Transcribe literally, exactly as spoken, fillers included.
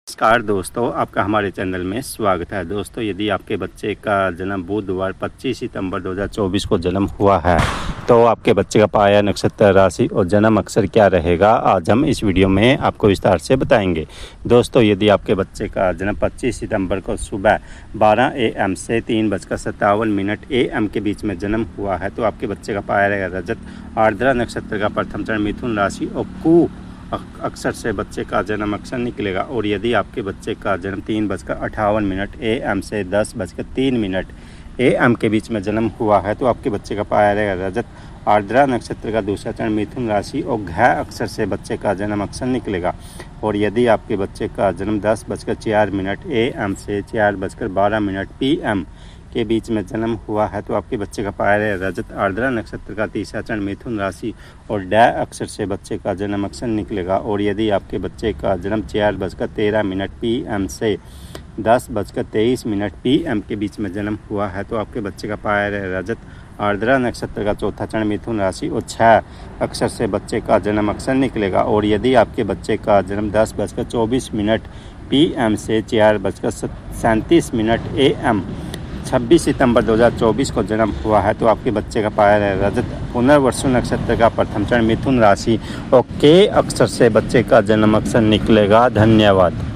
नमस्कार दोस्तों, आपका हमारे चैनल में स्वागत है। दोस्तों, यदि आपके बच्चे का जन्म बुधवार पच्चीस सितंबर दो हज़ार चौबीस को जन्म हुआ है तो आपके बच्चे का पाया, नक्षत्र, राशि और जन्म अक्षर क्या रहेगा, आज हम इस वीडियो में आपको विस्तार से बताएंगे। दोस्तों, यदि आपके बच्चे का जन्म पच्चीस सितंबर को सुबह बारह ए एम से तीन बजकर सत्तावन मिनट ए एम के बीच में जन्म हुआ है तो आपके बच्चे का पाया रहेगा रजत। आर्द्रा नक्षत्र का प्रथम चरण मिथुन राशि और कु अक्षर से बच्चे का जन्म अक्षर निकलेगा। और यदि आपके बच्चे का जन्म तीन बजकर अट्ठावन मिनट ए एम से दस बजकर तीन मिनट ए एम के बीच में जन्म हुआ है तो आपके बच्चे का पाया रहेगा रजत। आर्द्रा नक्षत्र का दूसरा चरण मिथुन राशि और घ अक्षर से बच्चे का जन्म अक्षर निकलेगा। और यदि आपके बच्चे का जन्म दस बजकर चार मिनट ए एम से चार बजकर बारह मिनट पी एम के बीच में जन्म हुआ है तो आपके बच्चे का पाया रहेगा रजत। आर्द्रा नक्षत्र का तीसरा चरण मिथुन राशि और ड अक्षर से बच्चे का जन्म अक्षर निकलेगा। और यदि आपके बच्चे का जन्म चार बजकर तेरह मिनट पी एम से दस बजकर तेईस मिनट पी एम के बीच में जन्म हुआ है तो आपके बच्चे का पाया रहेगा रजत। आर्द्रा नक्षत्र का चौथा चरण मिथुन राशि और छः अक्षर से बच्चे का जन्म अक्षर निकलेगा। और यदि आपके बच्चे का जन्म दस बजकर चौबीस मिनट पी एम से चार बजकर सैंतीस मिनट ए एम छब्बीस सितंबर दो हज़ार चौबीस को जन्म हुआ है तो आपके बच्चे का पाया रहेगा रजत। पुनर्वसु नक्षत्र का प्रथम चरण मिथुन राशि और के अक्षर से बच्चे का जन्म अक्षर निकलेगा। धन्यवाद।